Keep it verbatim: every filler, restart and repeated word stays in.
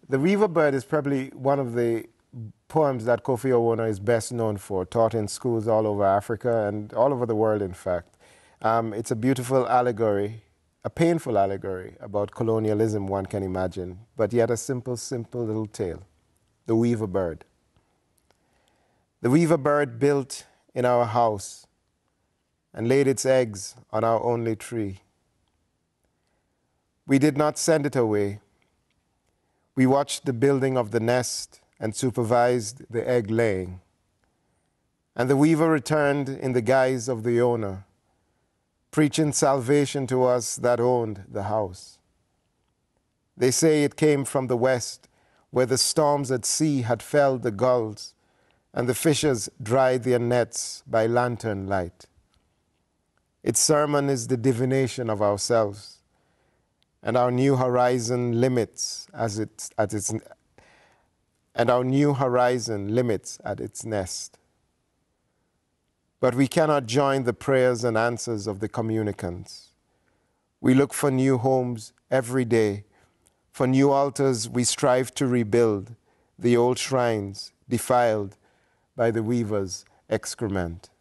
The Weaver Bird is probably one of the poems that Kofi Awoonor is best known for, taught in schools all over Africa and all over the world, in fact. Um, it's a beautiful allegory, a painful allegory about colonialism, one can imagine, but yet a simple, simple little tale. The Weaver Bird. The Weaver Bird built in our house and laid its eggs on our only tree. We did not send it away. We watched the building of the nest and supervised the egg laying. And the weaver returned in the guise of the owner, preaching salvation to us that owned the house. They say it came from the west, where the storms at sea had felled the gulls, and the fishers dried their nets by lantern light. Its sermon is the divination of ourselves, and our new horizon limits as it, at its and our new horizon limits at its nest. But we cannot join the prayers and answers of the communicants. We look for new homes every day. For new altars we strive to rebuild the old shrines defiled by the weaver's excrement.